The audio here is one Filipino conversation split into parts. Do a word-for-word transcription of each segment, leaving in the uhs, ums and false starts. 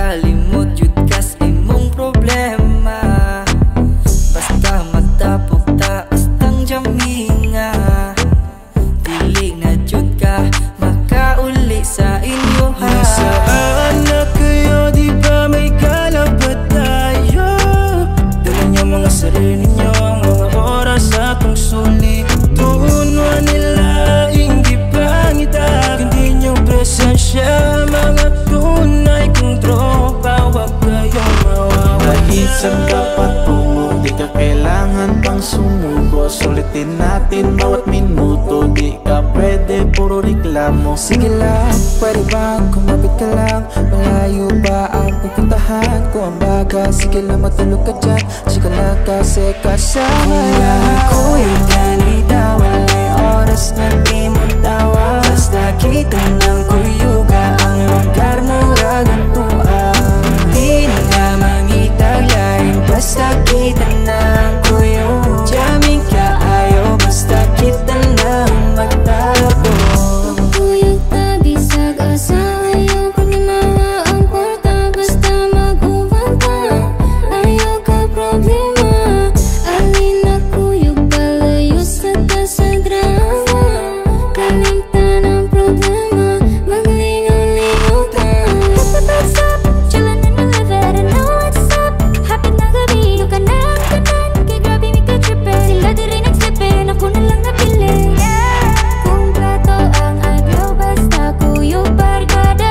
makalimot yun kas imong problema. Basta matapok taas tang jaminga, dili na jud ka makauli sa inyo ha. Nasaan na kayo, di ba may kalabat tayo? Dala niyo mga sarili niyo, ang mga oras atong sulit. Tuunwa nila, hindi pangita, hindi niyo presensya. Mga tunay kong tropa, wag kayong mawawa. Kahit saan ka patungo, di ka kailangan pang sumuko. Sulitin natin bawat minuto, di ka pwede puro reklamo. Sige lang, pwede ba kumapit ka lang? Malayo ba ang pupuntahan ko ang baga? Sige lang matulog ka dyan, sige lang kasi kasama lang. Kuya ganita, walay oras na di mo tawa. Basta kita ng kuyuga, ang lugar mo ragantuan. Di na mangitag lain, basta kita ng kuyuga. Jamming ka ayaw, basta kita ng magtabo. Kuyog tabi sa asawa, ayaw panimawa ang kwarta. Basta mag-uwan ka, ayaw ka problema. Alin na kuyog palayo sa ta sa drama. Kalimtan ang problema, maglingaw-lingaw ka. What's up? Chillin' in the liver, I know what's up. Hapit na gabi, do ka na ang kanan. Kay grabe may ka-trippin, sila di rin nagsipin, ako na lang napili. Kumpleto ang adlaw, basta kuyog barkada.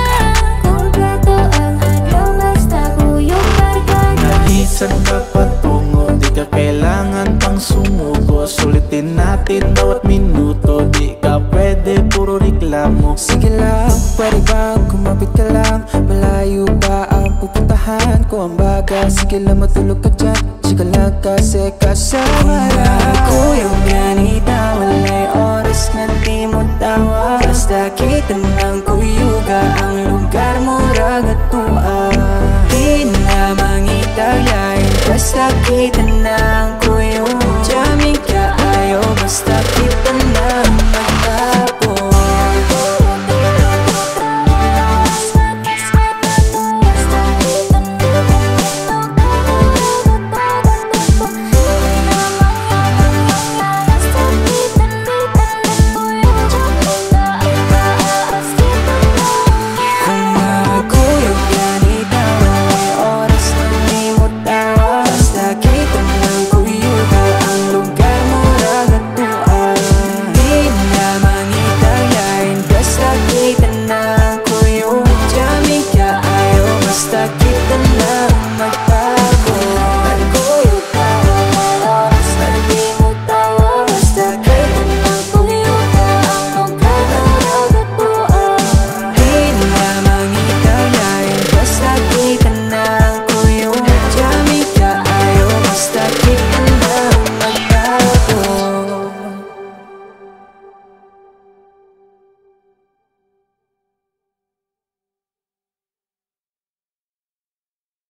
Kumpleto ang adlaw, basta kuyog barkada. Kahit saan ka patungo, di ka kailangan pang sumuko. Sulitin natin bawat minuto, di ka pwede puro reklamo. Sige lang, pwede ba kumapit ka lang? Malayo ba ang pupuntahan ko ang baga? Sige lang matulog ka dyan, sige lang kasi kasama lang. Kuya ganita, walay oras na di mo tawa. Basta kita ng kuyuga, ang lugar mo ragantuan. Di na mangitag lain, basta kita ng